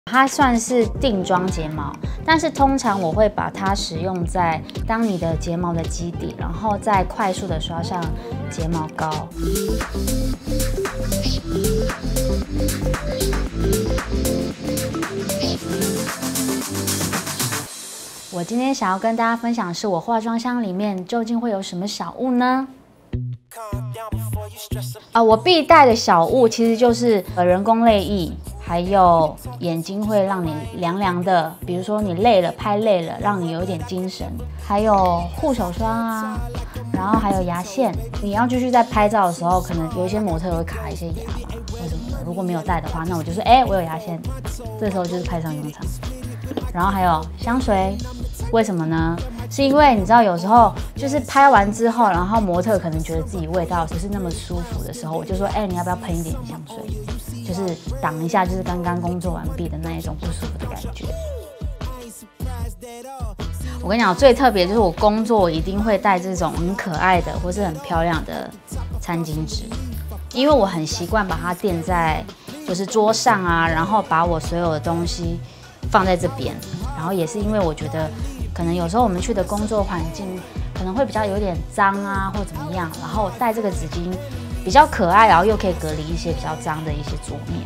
它算是定妆睫毛，但是通常我会把它使用在当你的睫毛的基底，然后再快速的刷上睫毛膏。我今天想要跟大家分享的是我化妆箱里面究竟会有什么小物呢？我必带的小物其实就是人工泪液，还有眼睛会让你凉凉的，比如说你累了拍累了，让你有一点精神，还有护手霜啊，然后还有牙线。你要继续在拍照的时候，可能有一些模特会卡一些牙嘛，或什么的。如果没有带的话，那我就说，我有牙线，这时候就是派上用场。然后还有香水，为什么呢？是因为你知道有时候就是拍完之后，然后模特可能觉得自己味道不是那么舒服的时候，我就说，你要不要喷一点香水，就是挡一下，就是刚刚工作完毕的那一种不舒服的感觉。我跟你讲，最特别就是我工作一定会带这种很可爱的或是很漂亮的餐巾纸，因为我很习惯把它垫在就是桌上啊，然后把我所有的东西放在这边，然后也是因为我觉得可能有时候我们去的工作环境可能会比较有点脏啊或怎么样，然后带这个纸巾比较可爱，然后又可以隔离一些比较脏的一些桌面。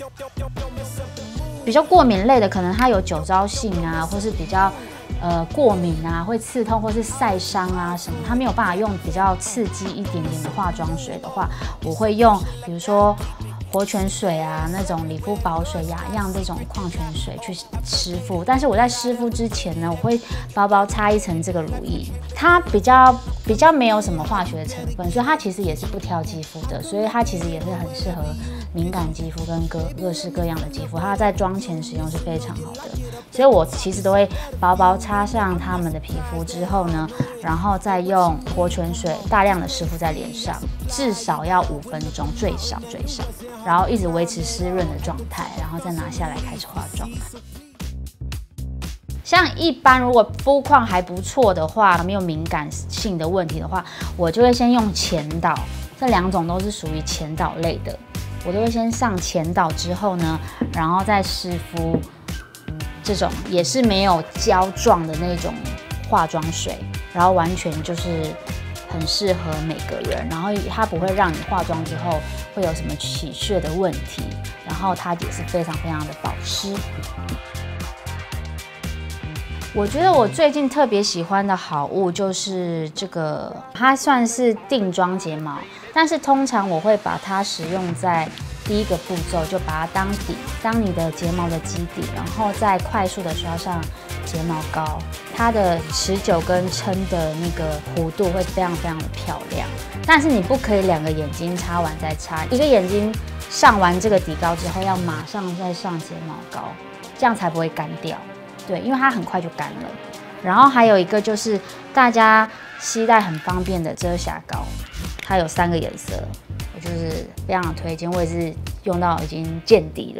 比较过敏类的，可能它有酒糟性啊，或是比较过敏啊，会刺痛或是晒伤啊什么，它没有办法用比较刺激一点点的化妆水的话，我会用比如说活泉水啊，那种理肤宝水、雅漾这种矿泉水去湿敷。但是我在湿敷之前呢，我会薄薄擦一层这个乳液，它比较没有什么化学的成分，所以它其实也是不挑肌肤的，所以它其实也是很适合敏感肌肤跟各式各样的肌肤，它在妆前使用是非常好的。所以我其实都会薄薄擦上他们的皮肤之后呢，然后再用活泉水大量的湿敷在脸上，至少要5分钟，最少，然后一直维持湿润的状态，然后再拿下来开始化妆。像一般如果肤况还不错的话，没有敏感性的问题的话，我就会先用前导，这2种都是属于前导类的，我都会先上前导之后呢，然后再湿敷这种也是没有胶状的那种化妆水，然后完全就是很适合每个人，然后它不会让你化妆之后会有什么起屑的问题，然后它也是非常非常的保湿。我觉得我最近特别喜欢的好物就是这个，它算是定妆睫毛，但是通常我会把它使用在第一个步骤，就把它当底，当你的睫毛的基底，然后再快速的刷上睫毛膏，它的持久跟撑的那个弧度会非常非常的漂亮。但是你不可以2个眼睛擦完再擦，一个眼睛上完这个底膏之后，要马上再上睫毛膏，这样才不会干掉。对，因为它很快就干了。然后还有一个就是大家携带很方便的遮瑕膏，它有3个颜色，我就是非常的推荐，我也是用到已经见底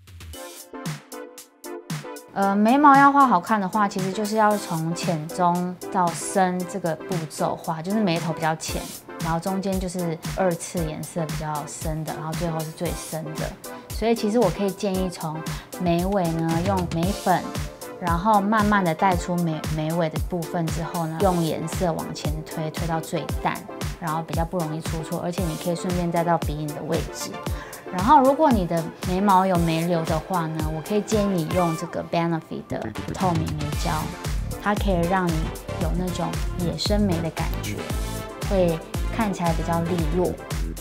了。眉毛要画好看的话，其实就是要从浅中到深这个步骤画，就是眉头比较浅，然后中间就是2次颜色比较深的，然后最后是最深的。所以其实我可以建议从眉尾呢用眉粉，然后慢慢的带出眉尾的部分之后呢，用颜色往前推到最淡，然后比较不容易出错，而且你可以顺便带到鼻影的位置。然后如果你的眉毛有眉瘤的话呢，我可以建议你用这个 Benefit 的透明眉胶，它可以让你有那种野生眉的感觉，会看起来比较利落。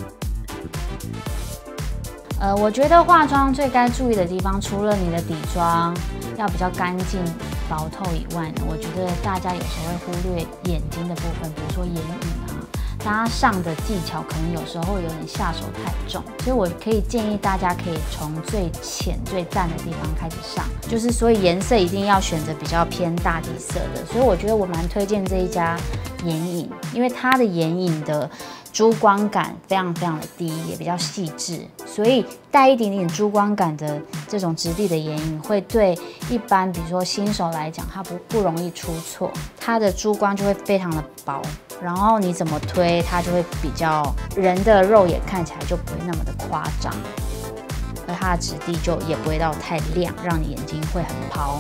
我觉得化妆最该注意的地方，除了你的底妆要比较干净薄透以外呢，我觉得大家有时候会忽略眼睛的部分，比如说眼影啊，它上的技巧可能有时候有点下手太重，所以我可以建议大家可以从最浅最淡的地方开始上，就是所以颜色一定要选择比较偏大地色的。所以我觉得我蛮推荐这一家眼影，因为它的眼影的珠光感非常非常的低，也比较细致，所以带一点点珠光感的这种质地的眼影，会对一般比如说新手来讲，它不容易出错，它的珠光就会非常的薄，然后你怎么推它就会比较人的肉眼看起来就不会那么的夸张。 而它的质地就也不会到太亮，让你眼睛会很抛。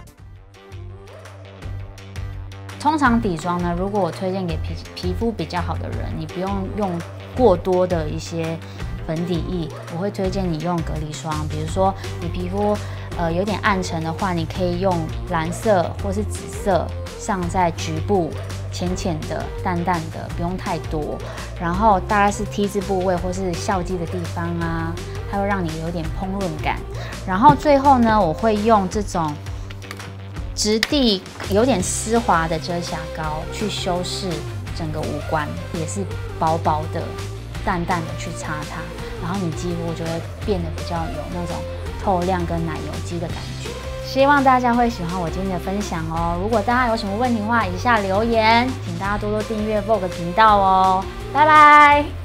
通常底妆呢，如果我推荐给皮肤比较好的人，你不用用过多的一些粉底液，我会推荐你用隔离霜。比如说你皮肤有点暗沉的话，你可以用蓝色或是紫色上在局部，浅浅的、淡淡的，不用太多。然后大概是 T 字部位或是笑肌的地方啊，它会让你有点蓬润感。然后最后呢，我会用这种质地有点丝滑的遮瑕膏去修饰整个五官，也是薄薄的、淡淡的去擦它，然后你肌肤就会变得比较有那种透亮跟奶油肌的感觉。希望大家会喜欢我今天的分享哦。如果大家有什么问题的话，以下留言，请大家多多订阅 Vogue 频道哦。拜拜。